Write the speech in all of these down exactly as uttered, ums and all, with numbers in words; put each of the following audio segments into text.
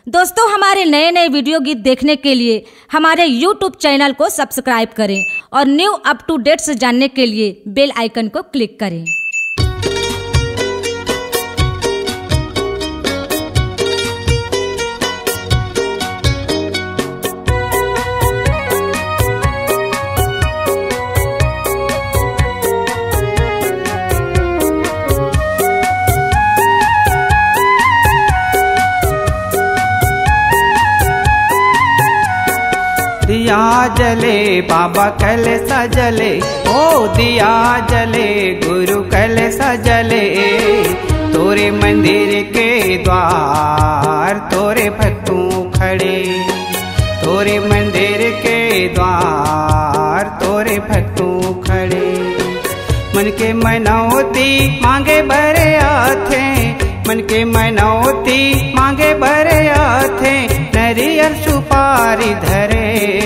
दोस्तों, हमारे नए नए वीडियो गीत देखने के लिए हमारे यूट्यूब चैनल को सब्सक्राइब करें और न्यू अप टू डेट्स जानने के लिए बेल आइकन को क्लिक करें। दिया जले बाबा कल सजले, ओ दिया जले गुरु कल सजले। तोरे मंदिर के द्वार तोरे भक्तों खड़े, तोरे मंदिर के द्वार तोरे भक्तों खड़े। मन के मनौती मांगे भरे आथे, मन के मनौती मांगे भरे आथे। नरियर सुपारी धरे,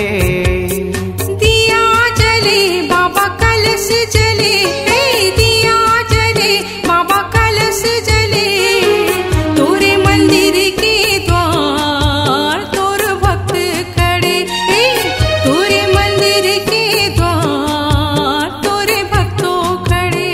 दिया जले बाबा कलश जले, हे दिया जले बाबा कलश जले। तोरे मंदिर के द्वार तोर भक्त खड़े, हे तोरे मंदिर के द्वार तोरे भक्तों खड़े।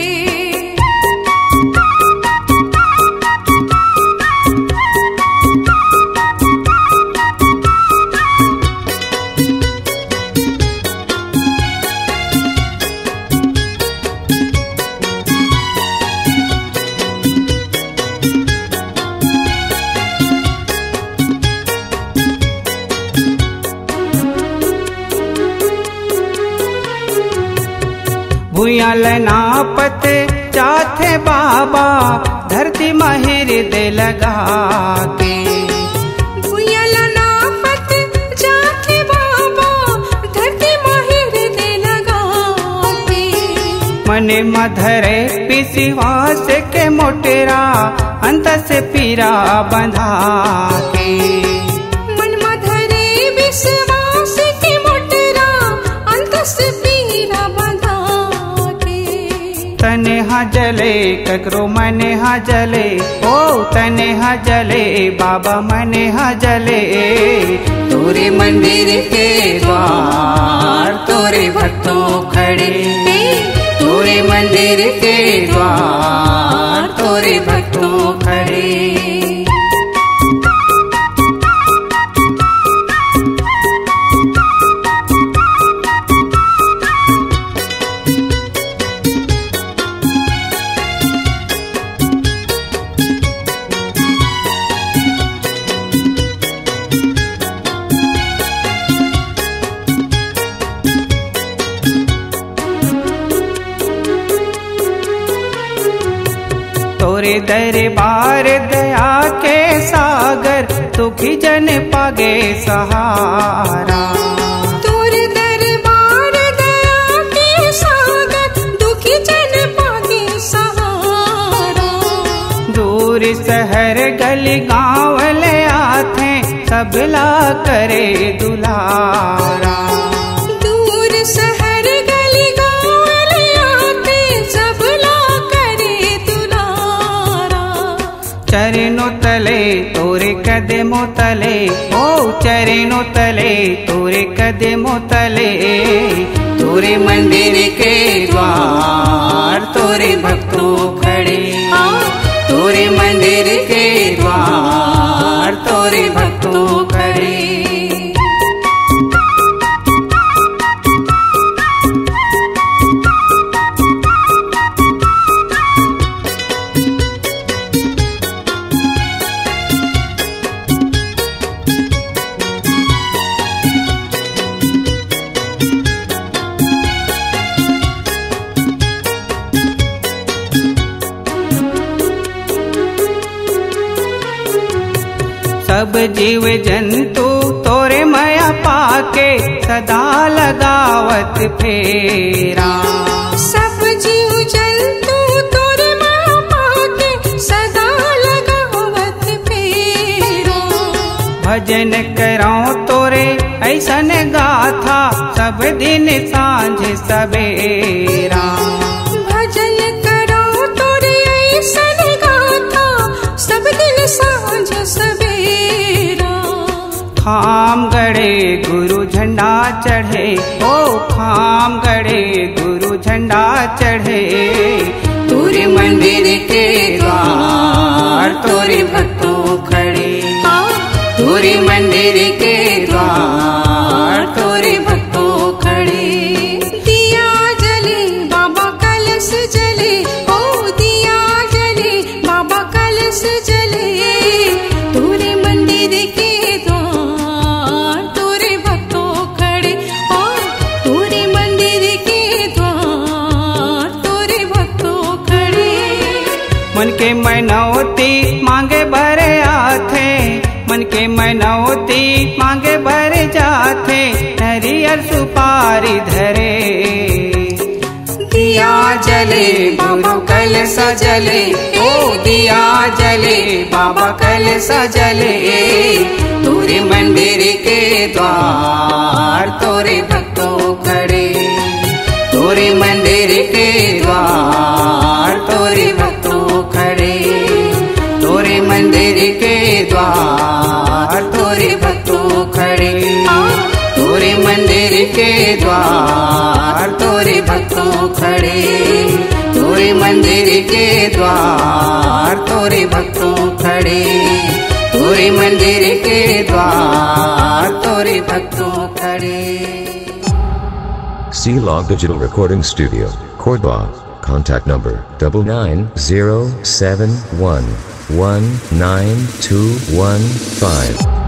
भूयाल नापत चाथे बाबा, धरती माहिर दे लगा के। भूयाल नापत चाथे बाबा, धरती माहिर दे लगा के। मने मधरे पिसिवास के मोटेरा, अंत से पीरा बंधा के। मन मधरे विश्वास के मोटेरा, अंत से पीरा बंधा के। तने हा जले ककरो मने हा जले, ओ तने हा जले बाबा मने हा जले। तोरे मंदिर के द्वार तोरे भक्तों खड़े, तोरे मंदिर के द्वार तोरे भक्तों खड़े। तोरे दरबार दया के सागर, दुखी जन पागे सहारा। तोरे दरबार दया के सागर, दुखी जन पागे सहारा। दूर शहर गली गाँव ले आथे, सबला करे दुलारा। दूर शहर गली गाँव ले आते, सबला करे दुलारा। चरणों तले तोरे कदमों तले, ओ चरणों तले तोरे कदमों तले। तोरे मंदिर के द्वार तोरे भक्तों खड़े, तोरे मंदिर के द्वार तोरे भक्तों खड़े। सब जीव जंतु तोरे माया पाके, सदा लगावत फेरा। सब जीव जंतु तोरे माया पाके, सदा लगावत फेरा। भजन करो तोरे ऐसन गाथा, सब दिन सांझ सवेरा। भजन करो तोरे ऐसन गाथा, सब दिन सांझ सवेरा। खाम गड़े गुरु झंडा चढ़े, ओ खाम गड़े गुरु झंडा चढ़े। तोरे मंदिर के द्वार तोरे भक्तों खड़े, तोरे मंदिर के द्वार तोरे भक्तों खड़े। दिया जले बाबा कलश जले, ओ दिया जले बाबा कलश जले। तोरे मंदिर के द्वार तोरे भक्तों खड़े, ओ तोरे मंदिर के द्वार तोरे भक्तों खड़े। मन के मनौती मांगे भरे आथे, मन के मनौती मांगे भर जाथे। नरियर सुपारी धरे, दिया जले बाबा कलश जले, ओ दिया जले बाबा कलश जले। तोरे मंदिर के द्वार तोरे भक्तों खड़े, तोरे मंदिर के द्वार तोरे भक्तों खड़े। तोरे मंदिर के द्वार तोरे भक्तों खड़े, तोरे मंदिर के द्वार तोरे भक्तों खड़े। तोरे मंदिर के द्वार तोरे भक्तों खड़े, तोरे मंदिर के द्वार तोरे भक्तों खड़े। C-Log Digital Recording Studio, Cordoba. Contact number double nine zero seven one one nine two one five.